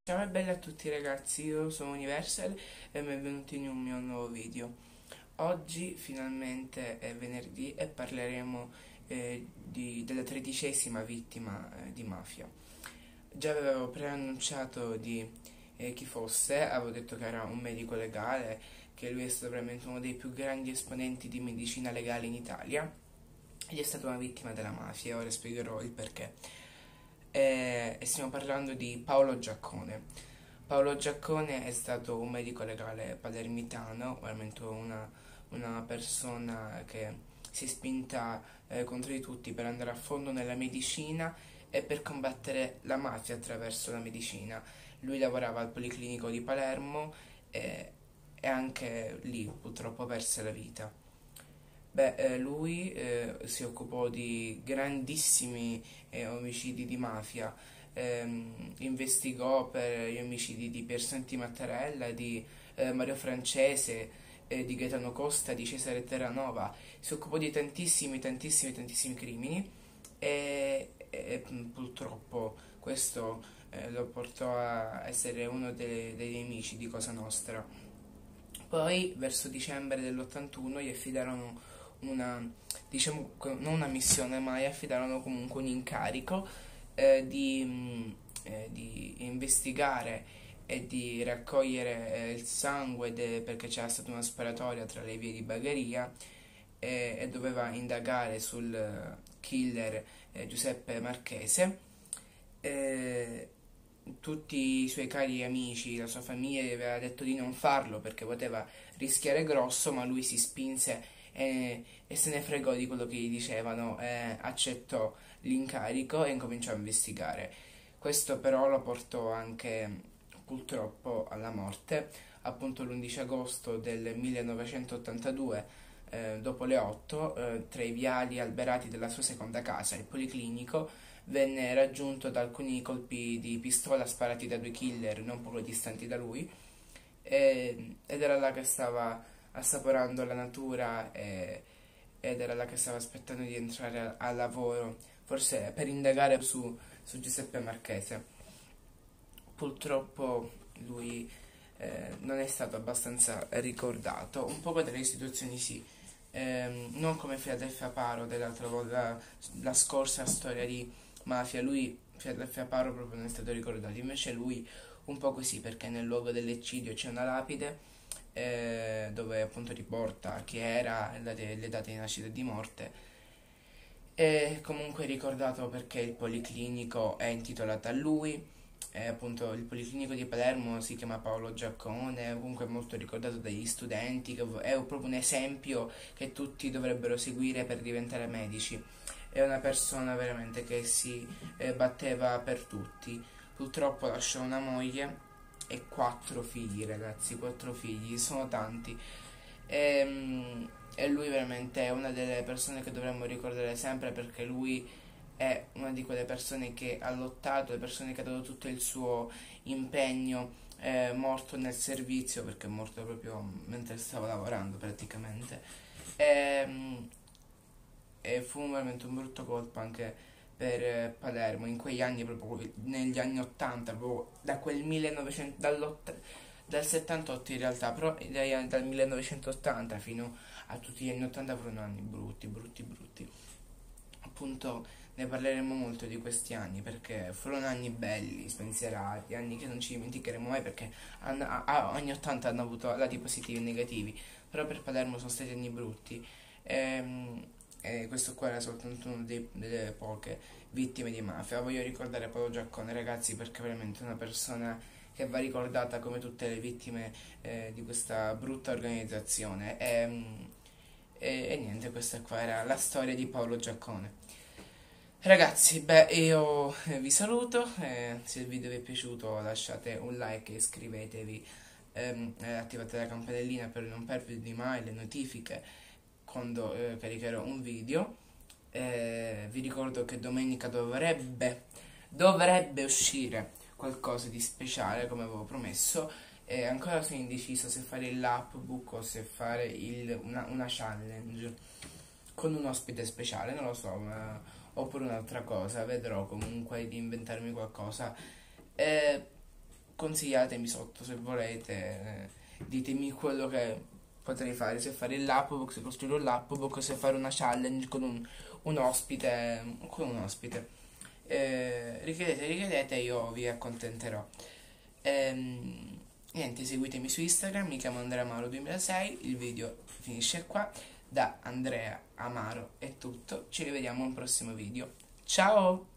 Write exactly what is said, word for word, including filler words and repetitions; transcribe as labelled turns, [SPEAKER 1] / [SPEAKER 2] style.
[SPEAKER 1] Ciao e bella a tutti ragazzi, io sono Universal e benvenuti in un mio nuovo video. Oggi finalmente è venerdì e parleremo eh, di- della tredicesima vittima eh, di mafia. Già avevo preannunciato di eh, chi fosse, avevo detto che era un medico legale, che lui è stato veramente uno dei più grandi esponenti di medicina legale in Italia ed è stata una vittima della mafia e ora spiegherò il perché. E, e stiamo parlando di Paolo Giaccone. Paolo Giaccone è stato un medico legale palermitano, veramente una, una persona che si è spinta eh, contro di tutti per andare a fondo nella medicina e per combattere la mafia attraverso la medicina. Lui lavorava al Policlinico di Palermo e, e anche lì purtroppo perse la vita. Beh, eh, lui eh, si occupò di grandissimi eh, omicidi di mafia, ehm, investigò per gli omicidi di Piersanti Mattarella, di eh, Mario Francese, eh, di Gaetano Costa, di Cesare Terranova, si occupò di tantissimi, tantissimi, tantissimi crimini e, e, mm, purtroppo questo eh, lo portò a essere uno dei, dei nemici di Cosa Nostra. Poi, verso dicembre dell'ottantuno, gli affidarono una, diciamo, non una missione, ma gli affidarono comunque un incarico eh, di, mh, eh, di investigare e di raccogliere eh, il sangue de- perché c'era stata una sparatoria tra le vie di Bagheria e, e doveva indagare sul eh, killer eh, Giuseppe Marchese. Eh, Tutti i suoi cari amici, la sua famiglia gli aveva detto di non farlo perché poteva rischiare grosso, ma lui si spinse e, e se ne fregò di quello che gli dicevano, eh, accettò l'incarico e incominciò a investigare. Questo però lo portò anche purtroppo alla morte, appunto l'undici agosto del millenovecentottantadue, eh, dopo le otto, eh, tra i viali alberati della sua seconda casa, il Policlinico, venne raggiunto da alcuni colpi di pistola sparati da due killer non poco distanti da lui e- ed era là che stava assaporando la natura e- ed era là che stava aspettando di entrare a, a lavoro, forse per indagare su, su Giuseppe Marchese. Purtroppo lui eh, non è stato abbastanza ricordato, un po' delle istituzioni sì. Ehm, non come Philadelphia Paro dell'altra volta, la, la scorsa storia di mafia, lui, Philadelphia Paro proprio non è stato ricordato, invece lui un po' così perché nel luogo dell'eccidio c'è una lapide eh, dove appunto riporta chi era e le date, le date di nascita e di morte. È comunque ricordato perché il Policlinico è intitolato a lui, e appunto il Policlinico di Palermo si chiama Paolo Giaccone, è comunque molto ricordato dagli studenti, che è proprio un esempio che tutti dovrebbero seguire per diventare medici. È una persona veramente che si eh, batteva per tutti. Purtroppo lasciò una moglie e quattro figli, ragazzi, quattro figli, sono tanti. E, e lui veramente è una delle persone che dovremmo ricordare sempre perché lui è una di quelle persone che ha lottato, le persone che ha dato tutto il suo impegno, è morto nel servizio perché è morto proprio mentre stava lavorando praticamente. E, e fu veramente un brutto colpo anche per eh, Palermo in quegli anni, proprio negli anni ottanta, proprio da quel millenovecento, dall'otta- dal settantotto in realtà, però dai- dal millenovecentottanta fino a tutti gli anni ottanta furono anni brutti, brutti, brutti. Appunto ne parleremo molto di questi anni perché furono anni belli, spensierati, anni che non ci dimenticheremo mai perché hanno, a, a- anni ottanta hanno avuto lati positivi e negativi, però per Palermo sono stati anni brutti. Ehm, E, questo qua era soltanto una dei- delle poche vittime di mafia. Voglio ricordare Paolo Giaccone, ragazzi, perché è veramente una persona che va ricordata come tutte le vittime eh, di questa brutta organizzazione. E, e, e niente, questa qua era la storia di Paolo Giaccone. Ragazzi, beh, io eh, vi saluto, eh, se il video vi è piaciuto lasciate un like e iscrivetevi, ehm, e attivate la campanellina per non perdervi mai le notifiche quando eh, caricherò un video. Eh, vi ricordo che domenica dovrebbe, dovrebbe uscire qualcosa di speciale come avevo promesso e ancora sono indeciso se fare il lapbook o se fare il- una, una challenge con un ospite speciale, non lo so, ma- oppure un'altra cosa, vedrò comunque di inventarmi qualcosa. Eh, consigliatemi sotto se volete, eh, ditemi quello che potrei fare, se fare il lapbook, se costruire un lapbook, se fare una challenge con un, un ospite, con un ospite. Eh, richiedete, richiedete, io vi accontenterò. Ehm, niente, seguitemi su Instagram, mi chiamo Andrea Amaro duemilasei, il video finisce qua. Da Andrea Amaro è tutto, ci rivediamo a un prossimo video. Ciao!